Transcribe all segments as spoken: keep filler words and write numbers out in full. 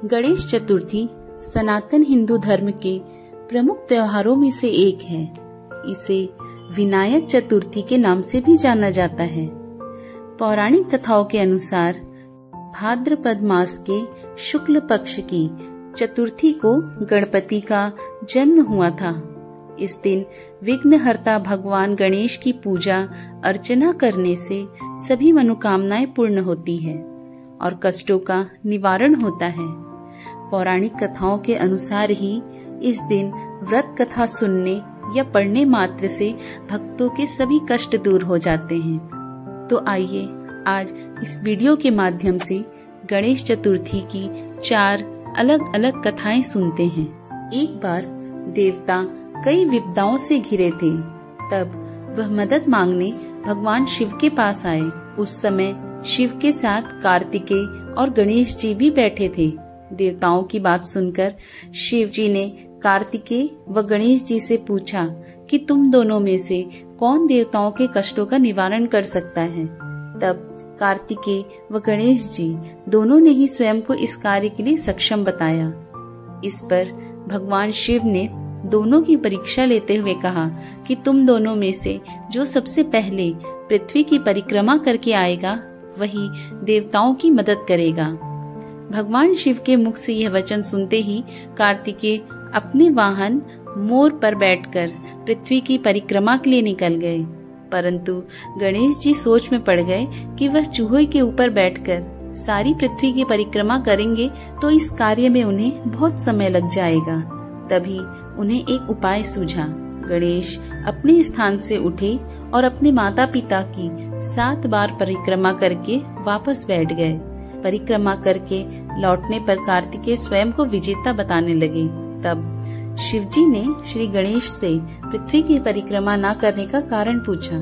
गणेश चतुर्थी सनातन हिंदू धर्म के प्रमुख त्योहारों में से एक है। इसे विनायक चतुर्थी के नाम से भी जाना जाता है। पौराणिक कथाओं के अनुसार भाद्रपद मास के शुक्ल पक्ष की चतुर्थी को गणपति का जन्म हुआ था। इस दिन विघ्नहर्ता भगवान गणेश की पूजा अर्चना करने से सभी मनोकामनाएं पूर्ण होती है और कष्टों का निवारण होता है। पौराणिक कथाओं के अनुसार ही इस दिन व्रत कथा सुनने या पढ़ने मात्र से भक्तों के सभी कष्ट दूर हो जाते हैं। तो आइए आज इस वीडियो के माध्यम से गणेश चतुर्थी की चार अलग अलग कथाएं सुनते हैं। एक बार देवता कई विपदाओं से घिरे थे, तब वह मदद मांगने भगवान शिव के पास आए। उस समय शिव के साथ कार्तिकेय और गणेश जी भी बैठे थे। देवताओं की बात सुनकर शिव जी ने कार्तिकेय व गणेश जी से पूछा कि तुम दोनों में से कौन देवताओं के कष्टों का निवारण कर सकता है। तब कार्तिकेय व गणेश जी दोनों ने ही स्वयं को इस कार्य के लिए सक्षम बताया। इस पर भगवान शिव ने दोनों की परीक्षा लेते हुए कहा कि तुम दोनों में से जो सबसे पहले पृथ्वी की परिक्रमा करके आएगा वही देवताओं की मदद करेगा। भगवान शिव के मुख से यह वचन सुनते ही कार्तिकेय अपने वाहन मोर पर बैठकर पृथ्वी की परिक्रमा के लिए निकल गए, परंतु गणेश जी सोच में पड़ गए कि वह चूहे के ऊपर बैठकर सारी पृथ्वी की परिक्रमा करेंगे तो इस कार्य में उन्हें बहुत समय लग जाएगा। तभी उन्हें एक उपाय सूझा। गणेश अपने स्थान से उठे और अपने माता पिता की सात बार परिक्रमा करके वापस बैठ गए। परिक्रमा करके लौटने पर कार्तिकेय स्वयं को विजेता बताने लगे। तब शिवजी ने श्री गणेश से पृथ्वी की परिक्रमा न करने का कारण पूछा।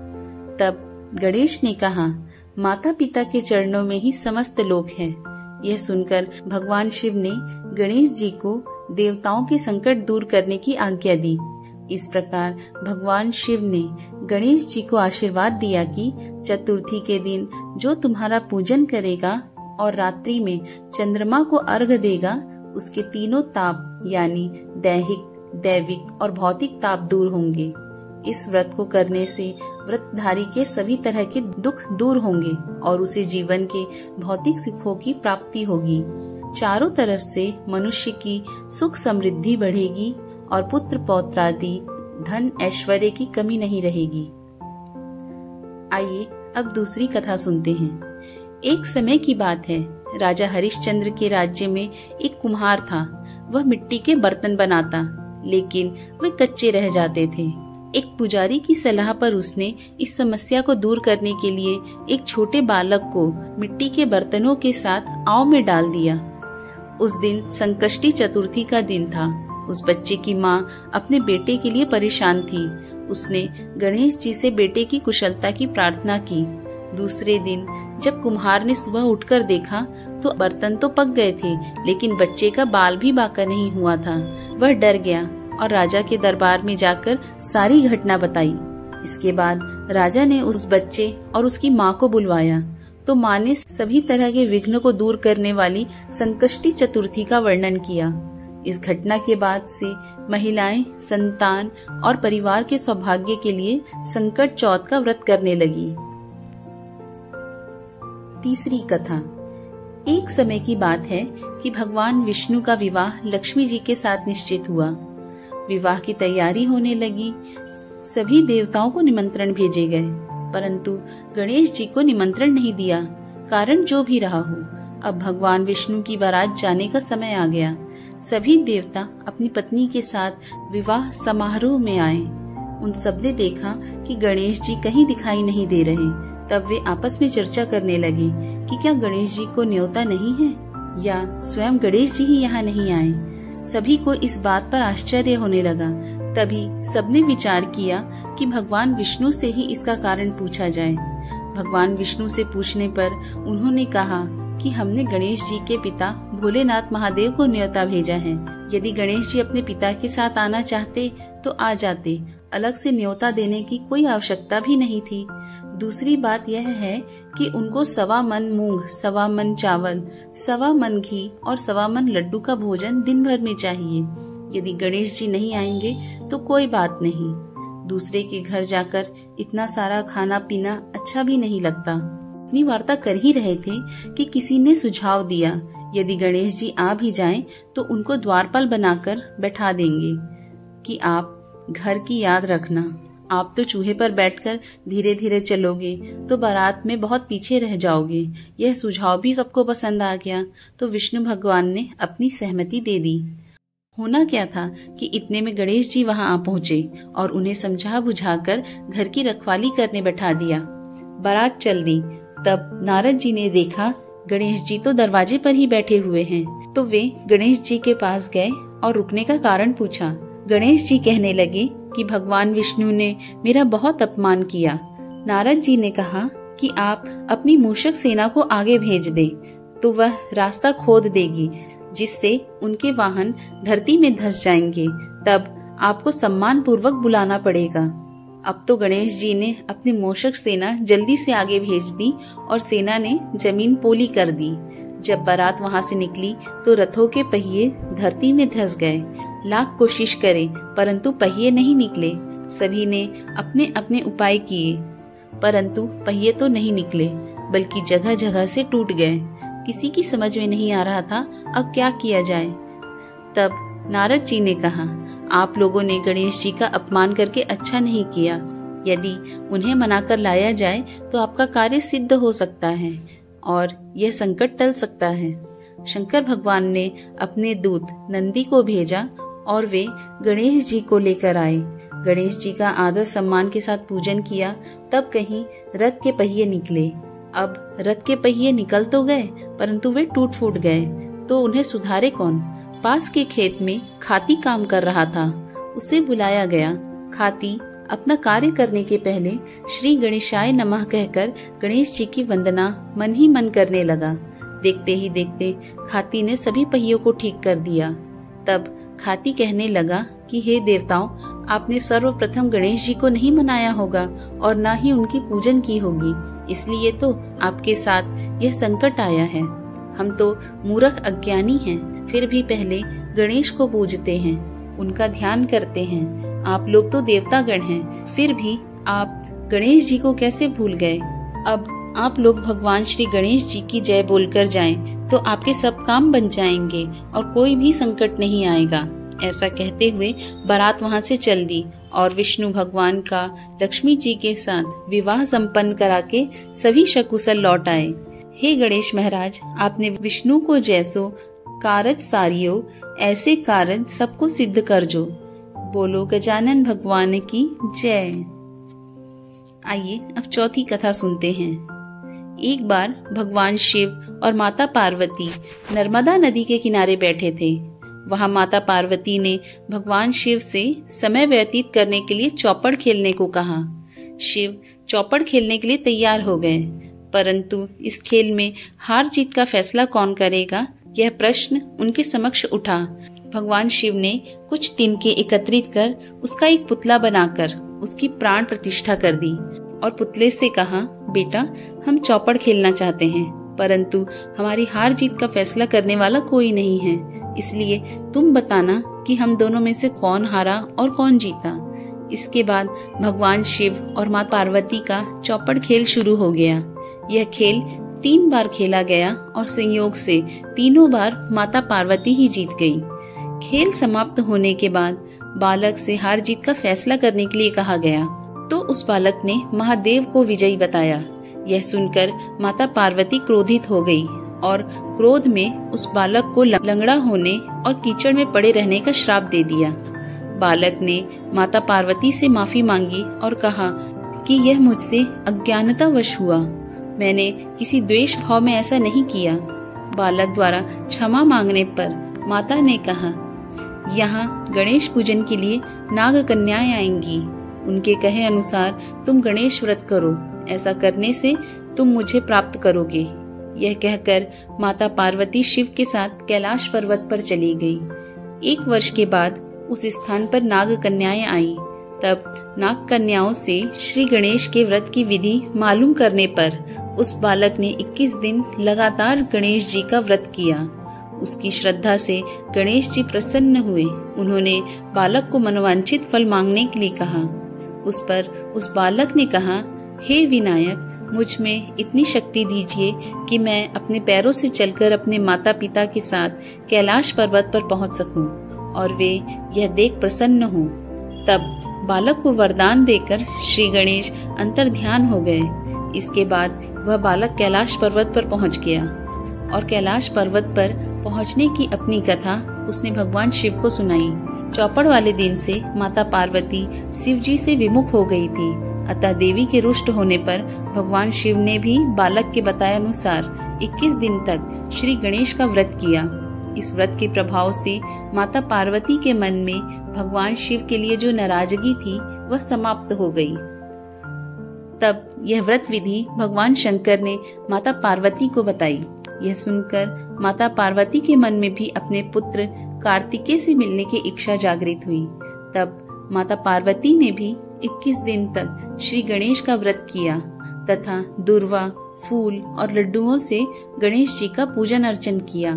तब गणेश ने कहा, माता पिता के चरणों में ही समस्त लोक है। यह सुनकर भगवान शिव ने गणेश जी को देवताओं के संकट दूर करने की आज्ञा दी। इस प्रकार भगवान शिव ने गणेश जी को आशीर्वाद दिया कि चतुर्थी के दिन जो तुम्हारा पूजन करेगा और रात्रि में चंद्रमा को अर्घ देगा उसके तीनों ताप यानी दैहिक, दैविक और भौतिक ताप दूर होंगे। इस व्रत को करने से व्रतधारी के सभी तरह के दुख दूर होंगे और उसे जीवन के भौतिक सुखों की प्राप्ति होगी। चारों तरफ से मनुष्य की सुख समृद्धि बढ़ेगी और पुत्र पौत्रादि धन ऐश्वर्य की कमी नहीं रहेगी। आइए अब दूसरी कथा सुनते हैं। एक समय की बात है, राजा हरिश्चंद्र के राज्य में एक कुम्हार था। वह मिट्टी के बर्तन बनाता, लेकिन वे कच्चे रह जाते थे। एक पुजारी की सलाह पर उसने इस समस्या को दूर करने के लिए एक छोटे बालक को मिट्टी के बर्तनों के साथ आव में डाल दिया। उस दिन संकष्टी चतुर्थी का दिन था। उस बच्चे की माँ अपने बेटे के लिए परेशान थी। उसने गणेश जी से बेटे की कुशलता की प्रार्थना की। दूसरे दिन जब कुम्हार ने सुबह उठकर देखा तो बर्तन तो पक गए थे, लेकिन बच्चे का बाल भी बाका नहीं हुआ था। वह डर गया और राजा के दरबार में जाकर सारी घटना बताई। इसके बाद राजा ने उस बच्चे और उसकी माँ को बुलवाया तो माँ ने सभी तरह के विघ्न को दूर करने वाली संकष्टी चतुर्थी का वर्णन किया। इस घटना के बाद से महिलाएं संतान और परिवार के सौभाग्य के लिए संकट चौथ का व्रत करने लगी। तीसरी कथा। एक समय की बात है कि भगवान विष्णु का विवाह लक्ष्मी जी के साथ निश्चित हुआ। विवाह की तैयारी होने लगी। सभी देवताओं को निमंत्रण भेजे गए, परंतु गणेश जी को निमंत्रण नहीं दिया। कारण जो भी रहा हो, अब भगवान विष्णु की बारात जाने का समय आ गया। सभी देवता अपनी पत्नी के साथ विवाह समारोह में आए। उन सब ने देखा कि गणेश जी कहीं दिखाई नहीं दे रहे। तब वे आपस में चर्चा करने लगे कि क्या गणेश जी को न्योता नहीं है या स्वयं गणेश जी ही यहाँ नहीं आए। सभी को इस बात पर आश्चर्य होने लगा। तभी सबने विचार किया कि भगवान विष्णु से ही इसका कारण पूछा जाए। भगवान विष्णु से पूछने पर उन्होंने कहा कि हमने गणेश जी के पिता भोलेनाथ महादेव को न्योता भेजा है। यदि गणेश जी अपने पिता के साथ आना चाहते तो आ जाते अलग से न्योता देने की कोई आवश्यकता भी नहीं थी। दूसरी बात यह है कि उनको सवा मन मूंग, सवा मन चावल, सवा मन घी और सवा मन लड्डू का भोजन दिन भर में चाहिए। यदि गणेश जी नहीं आएंगे तो कोई बात नहीं, दूसरे के घर जाकर इतना सारा खाना पीना अच्छा भी नहीं लगता। अपनी वार्ता कर ही रहे थे कि किसी ने सुझाव दिया, यदि गणेश जी आ भी जाएं तो उनको द्वारपाल बनाकर बैठा देंगे कि आप घर की याद रखना, आप तो चूहे पर बैठकर धीरे धीरे चलोगे तो बारात में बहुत पीछे रह जाओगे। यह सुझाव भी सबको पसंद आ गया तो विष्णु भगवान ने अपनी सहमति दे दी। होना क्या था कि इतने में गणेश जी वहां आ पहुंचे और उन्हें समझा बुझाकर घर की रखवाली करने बैठा दिया। बारात चल दी। तब नारद जी ने देखा गणेश जी तो दरवाजे पर ही बैठे हुए हैं, तो वे गणेश जी के पास गए और रुकने का कारण पूछा। गणेश जी कहने लगे कि भगवान विष्णु ने मेरा बहुत अपमान किया। नारद जी ने कहा कि आप अपनी मूषक सेना को आगे भेज दें, तो वह रास्ता खोद देगी, जिससे उनके वाहन धरती में धंस जाएंगे। तब आपको सम्मान पूर्वक बुलाना पड़ेगा। अब तो गणेश जी ने अपनी मूषक सेना जल्दी से आगे भेज दी और सेना ने जमीन पोली कर दी। जब बारात वहां से निकली तो रथों के पहिए धरती में धंस गए। लाख कोशिश करे परंतु पहिए नहीं निकले। सभी ने अपने अपने उपाय किए परंतु पहिए तो नहीं निकले, बल्कि जगह जगह से टूट गए। किसी की समझ में नहीं आ रहा था अब क्या किया जाए। तब नारद जी ने कहा, आप लोगों ने गणेश जी का अपमान करके अच्छा नहीं किया। यदि उन्हें मनाकर लाया जाए तो आपका कार्य सिद्ध हो सकता है और यह संकट टल सकता है। शंकर भगवान ने अपने दूत नंदी को भेजा और वे गणेश जी को लेकर आए। गणेश जी का आदर सम्मान के साथ पूजन किया। तब कहीं रथ के पहिए निकले। अब रथ के पहिए निकल तो गए परंतु वे टूट फूट गए, तो उन्हें सुधारे कौन। पास के खेत में खाती काम कर रहा था, उसे बुलाया गया। खाती अपना कार्य करने के पहले श्री गणेशाय नमः कहकर गणेश जी की वंदना मन ही मन करने लगा। देखते ही देखते खाती ने सभी पहियों को ठीक कर दिया। तब खाती कहने लगा कि हे देवताओं, आपने सर्वप्रथम गणेश जी को नहीं मनाया होगा और न ही उनकी पूजन की होगी, इसलिए तो आपके साथ यह संकट आया है। हम तो मूर्ख अज्ञानी हैं, फिर भी पहले गणेश को पूजते हैं, उनका ध्यान करते हैं। आप लोग तो देवतागण हैं, फिर भी आप गणेश जी को कैसे भूल गए। अब आप लोग भगवान श्री गणेश जी की जय बोलकर जाएं, तो आपके सब काम बन जाएंगे और कोई भी संकट नहीं आएगा। ऐसा कहते हुए बारात वहां से चल दी और विष्णु भगवान का लक्ष्मी जी के साथ विवाह संपन्न करा के सभी सकुशल लौट आए। हे गणेश महाराज, आपने विष्णु को जैसो कारज सारियो, ऐसे कारण सबको सिद्ध कर जो। बोलो गजानन भगवान की जय। आइए अब चौथी कथा सुनते हैं। एक बार भगवान शिव और माता पार्वती नर्मदा नदी के किनारे बैठे थे। वहां माता पार्वती ने भगवान शिव से समय व्यतीत करने के लिए चौपड़ खेलने को कहा। शिव चौपड़ खेलने के लिए तैयार हो गए, परंतु इस खेल में हार जीत का फैसला कौन करेगा, यह प्रश्न उनके समक्ष उठा। भगवान शिव ने कुछ तिनके एकत्रित कर उसका एक पुतला बनाकर उसकी प्राण प्रतिष्ठा कर दी और पुतले से कहा, बेटा हम चौपड़ खेलना चाहते हैं, परंतु हमारी हार जीत का फैसला करने वाला कोई नहीं है, इसलिए तुम बताना कि हम दोनों में से कौन हारा और कौन जीता। इसके बाद भगवान शिव और मां पार्वती का चौपड़ खेल शुरू हो गया। यह खेल तीन बार खेला गया और संयोग से तीनों बार माता पार्वती ही जीत गई। खेल समाप्त होने के बाद बालक से हार जीत का फैसला करने के लिए कहा गया, तो उस बालक ने महादेव को विजयी बताया। यह सुनकर माता पार्वती क्रोधित हो गई और क्रोध में उस बालक को लंगड़ा होने और कीचड़ में पड़े रहने का श्राप दे दिया। बालक ने माता पार्वती से माफी मांगी और कहा कि यह मुझसे अज्ञानतावश हुआ, मैंने किसी द्वेष भाव में ऐसा नहीं किया। बालक द्वारा क्षमा मांगने पर माता ने कहा, यहाँ गणेश पूजन के लिए नाग कन्याएं आएंगी, उनके कहे अनुसार तुम गणेश व्रत करो, ऐसा करने से तुम मुझे प्राप्त करोगे। यह कहकर माता पार्वती शिव के साथ कैलाश पर्वत पर चली गई। एक वर्ष के बाद उस स्थान पर नाग कन्याएं आईं। तब नाग कन्याओं से श्री गणेश के व्रत की विधि मालूम करने पर उस बालक ने इक्कीस दिन लगातार गणेश जी का व्रत किया। उसकी श्रद्धा से गणेश जी प्रसन्न हुए। उन्होंने बालक को मनोवांछित फल मांगने के लिए कहा। उस पर उस बालक ने कहा, हे विनायक, मुझ में इतनी शक्ति दीजिए कि मैं अपने पैरों से चलकर अपने माता पिता के साथ कैलाश पर्वत पर पहुंच सकूं और वे यह देख प्रसन्न हों। तब बालक को वरदान देकर श्री गणेश अंतर ध्यान हो गए। इसके बाद वह बालक कैलाश पर्वत पर पहुंच गया और कैलाश पर्वत पर पहुंचने की अपनी कथा उसने भगवान शिव को सुनाई। चौपड़ वाले दिन से माता पार्वती शिव जी से विमुख हो गई थी, अतः देवी के रुष्ट होने पर भगवान शिव ने भी बालक के बताए अनुसार इक्कीस दिन तक श्री गणेश का व्रत किया। इस व्रत के प्रभाव से माता पार्वती के मन में भगवान शिव के लिए जो नाराजगी थी वह समाप्त हो गई। तब यह व्रत विधि भगवान शंकर ने माता पार्वती को बताई। यह सुनकर माता पार्वती के मन में भी अपने पुत्र कार्तिकेय से मिलने की इच्छा जागृत हुई। तब माता पार्वती ने भी इक्कीस दिन तक श्री गणेश का व्रत किया तथा दूर्वा, फूल और लड्डुओं से गणेश जी का पूजन अर्चन किया।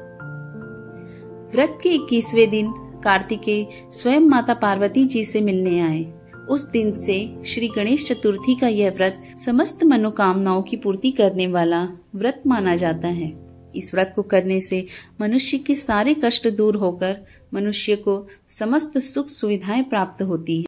व्रत के इक्कीसवें दिन कार्तिकेय स्वयं माता पार्वती जी से मिलने आए। उस दिन से श्री गणेश चतुर्थी का यह व्रत समस्त मनोकामनाओं की पूर्ति करने वाला व्रत माना जाता है। इस व्रत को करने से मनुष्य के सारे कष्ट दूर होकर मनुष्य को समस्त सुख सुविधाएं प्राप्त होती है।